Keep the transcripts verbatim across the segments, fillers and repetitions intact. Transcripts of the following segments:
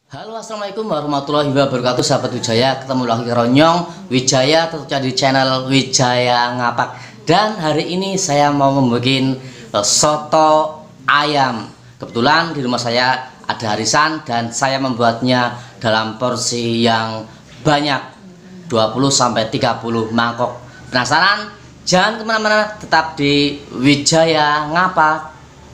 Halo, assalamualaikum warahmatullahi wabarakatuh, sahabat Wijaya. Ketemu lagi Ronyong Wijaya, tentunya di channel Wijaya Ngapak. Dan hari ini saya mau membuat uh, soto ayam. Kebetulan di rumah saya ada arisan dan saya membuatnya dalam porsi yang banyak, dua puluh sampai tiga puluh mangkok. Penasaran? Jangan kemana-mana, tetap di Wijaya Ngapak.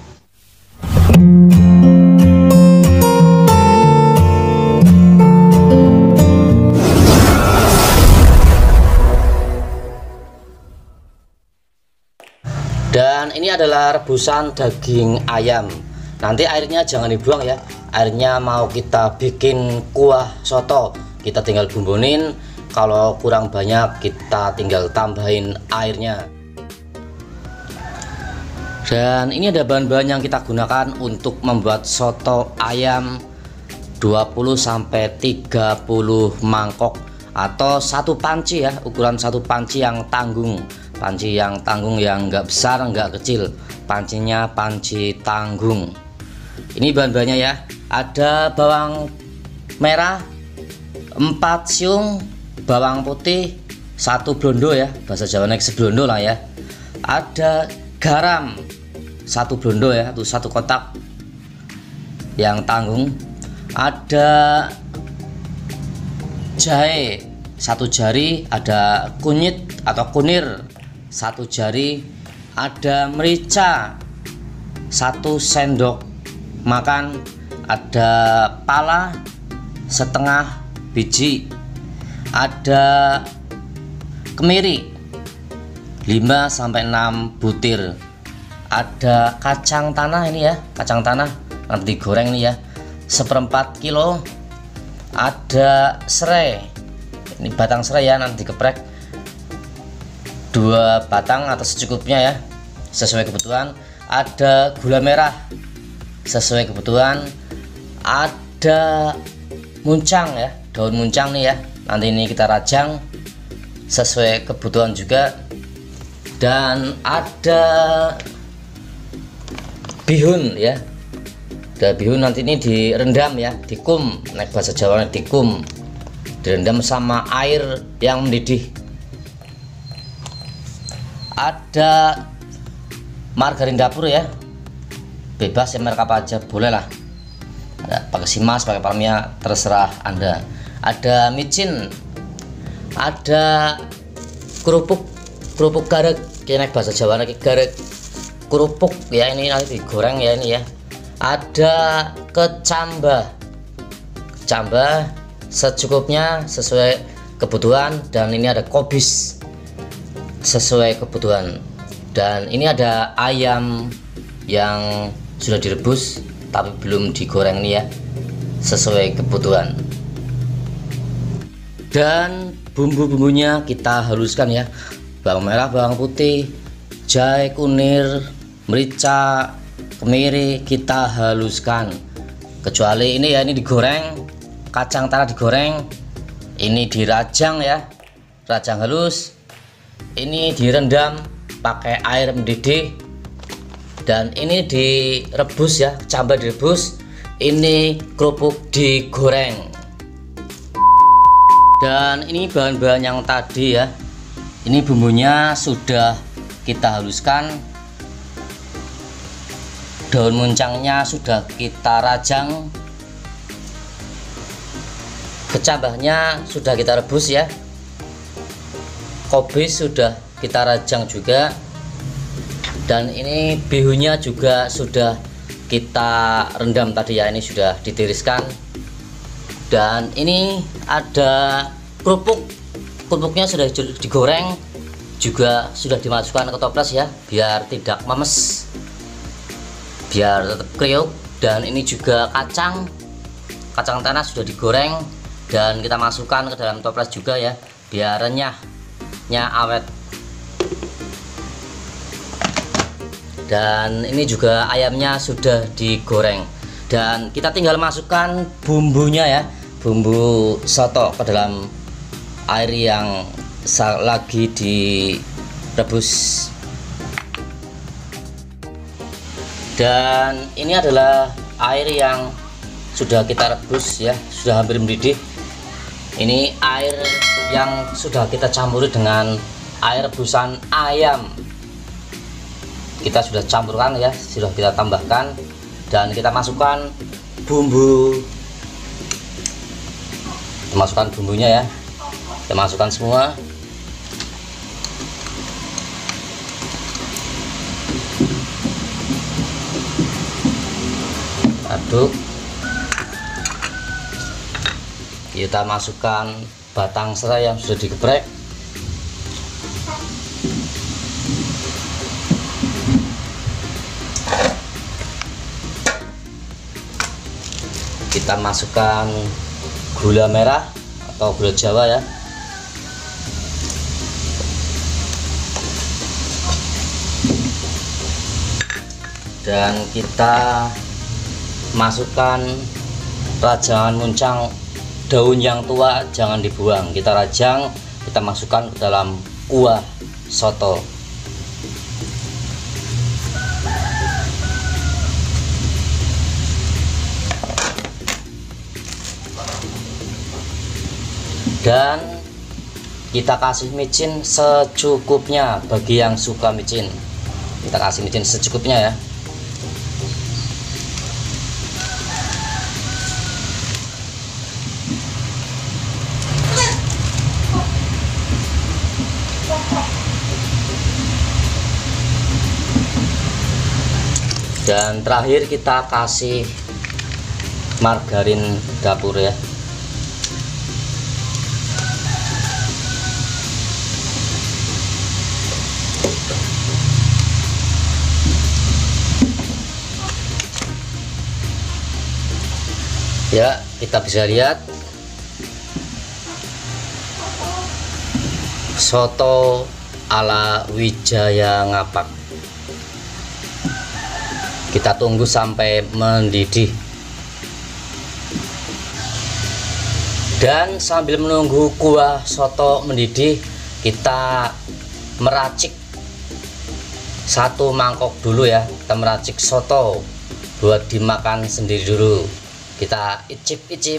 Dan ini adalah rebusan daging ayam. Nanti airnya jangan dibuang ya. Airnya mau kita bikin kuah soto, kita tinggal bumbunin. Kalau kurang banyak kita tinggal tambahin airnya. Dan ini ada bahan-bahan yang kita gunakan untuk membuat soto ayam dua puluh sampai tiga puluh mangkok atau satu panci ya, ukuran satu panci yang tanggung. Panci yang tanggung, yang enggak besar enggak kecil, pancinya panci tanggung. Ini bahan-bahannya ya. Ada bawang merah empat siung, bawang putih satu blondo ya, bahasa Jawa nek seblondo lah ya. Ada garam satu blondo ya, itu satu kotak yang tanggung. Ada jahe satu jari, ada kunyit atau kunir satu jari, ada merica satu sendok makan, ada pala setengah biji, ada kemiri lima sampai enam butir, ada kacang tanah ini ya, kacang tanah nanti digoreng nih ya, seperempat kilo, ada serai, ini batang serai ya, nanti dikeprek dua batang atau secukupnya ya, sesuai kebutuhan. Ada gula merah sesuai kebutuhan, ada muncang ya, daun muncang nih ya, nanti ini kita rajang sesuai kebutuhan juga. Dan ada bihun ya, ada bihun, nanti ini direndam ya, dikum, naik bahasa Jawa dikum, direndam sama air yang mendidih. Ada margarin dapur ya, bebas ya, merek apa aja boleh lah, ada pakai simas, pakai palmia, terserah anda. Ada micin, ada kerupuk kerupuk garek, kayak bahasa Jawa lagi garek, kerupuk ya, ini nanti digoreng ya ini ya. Ada kecambah, kecambah secukupnya sesuai kebutuhan. Dan ini ada kobis sesuai kebutuhan. Dan ini ada ayam yang sudah direbus tapi belum digoreng nih ya, sesuai kebutuhan. Dan bumbu-bumbunya kita haluskan ya, bawang merah, bawang putih, jahe, kunir, merica, kemiri, kita haluskan. Kecuali ini ya, ini digoreng, kacang tanah digoreng, ini dirajang ya, rajang halus. Ini direndam pakai air mendidih, dan ini direbus ya, kecambah direbus, ini kerupuk digoreng. Dan ini bahan-bahan yang tadi ya, ini bumbunya sudah kita haluskan, daun muncangnya sudah kita rajang, kecambahnya sudah kita rebus ya, kobis sudah kita rajang juga, dan ini bihunnya juga sudah kita rendam tadi ya, ini sudah ditiriskan. Dan ini ada kerupuk, kerupuknya sudah digoreng juga, sudah dimasukkan ke toples ya, biar tidak memes, biar tetap kriuk. Dan ini juga kacang kacang tanah sudah digoreng dan kita masukkan ke dalam toples juga ya, biar renyahnya awet. Dan ini juga ayamnya sudah digoreng, dan kita tinggal masukkan bumbunya ya, bumbu soto ke dalam air yang lagi direbus. Dan ini adalah air yang sudah kita rebus ya, sudah hampir mendidih. Ini air yang sudah kita campuri dengan air rebusan ayam, kita sudah campurkan ya, sudah kita tambahkan, dan kita masukkan bumbu, kita masukkan bumbunya ya, kita masukkan semua. Aduk. Kita masukkan batang serai yang sudah digeprek. Kita masukkan gula merah atau gula Jawa ya. Dan kita masukkan rajangan muncang, daun yang tua jangan dibuang, kita rajang, kita masukkan ke dalam kuah soto. Dan kita kasih micin secukupnya, bagi yang suka micin kita kasih micin secukupnya ya. Dan terakhir kita kasih margarin dapur ya. Ya, kita bisa lihat soto ala Wijaya Ngapak. Kita tunggu sampai mendidih. Dan sambil menunggu kuah soto mendidih, kita meracik satu mangkok dulu ya. Kita meracik soto buat dimakan sendiri dulu. Kita icip-icip.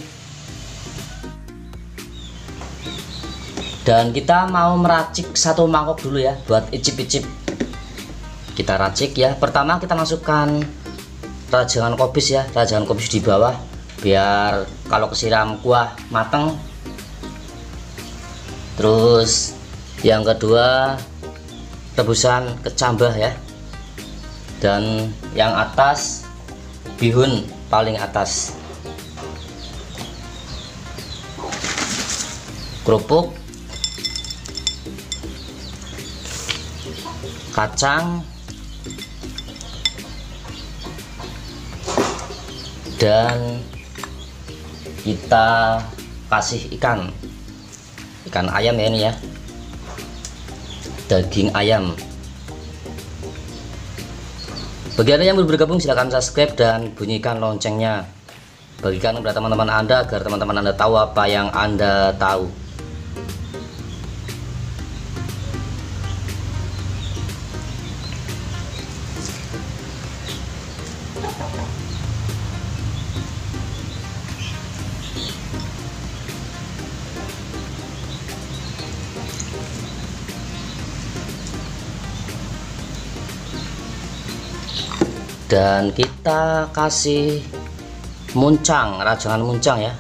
Dan kita mau meracik satu mangkok dulu ya, buat icip-icip. Kita racik ya. Pertama kita masukkan rajangan kobis ya, rajangan kobis di bawah biar kalau kesiram kuah mateng. Terus yang kedua rebusan kecambah ya. Dan yang atas bihun paling atas. Kerupuk, kacang, dan kita kasih ikan ikan ayam ya, ini ya, daging ayam. Bagi Anda yang baru bergabung, silahkan subscribe dan bunyikan loncengnya, bagikan kepada teman-teman Anda agar teman-teman Anda tahu apa yang Anda tahu. Dan kita kasih muncang, rajangan muncang ya.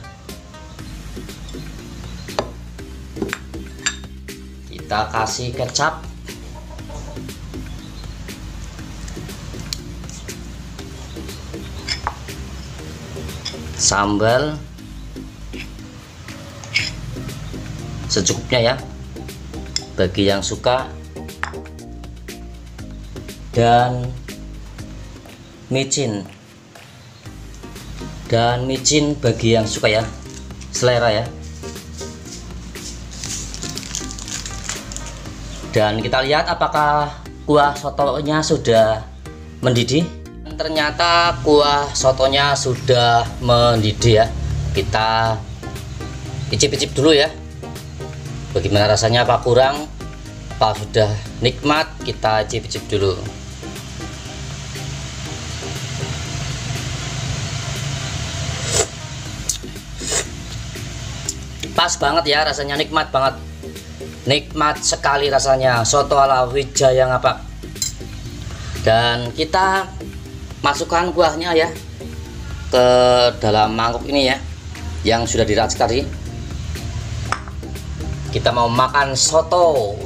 Kita kasih kecap, sambal secukupnya ya, bagi yang suka, dan micin dan micin bagi yang suka ya, selera ya. Dan kita lihat apakah kuah sotonya sudah mendidih. Ternyata kuah sotonya sudah mendidih ya. Kita icip-icip dulu ya, bagaimana rasanya, apa kurang, apa sudah nikmat. Kita icip-icip dulu. Pas banget ya, rasanya nikmat banget, nikmat sekali rasanya soto ala Wijaya Ngapak. Dan kita masukkan kuahnya ya ke dalam mangkuk ini ya, yang sudah diracik tadi. Kita mau makan soto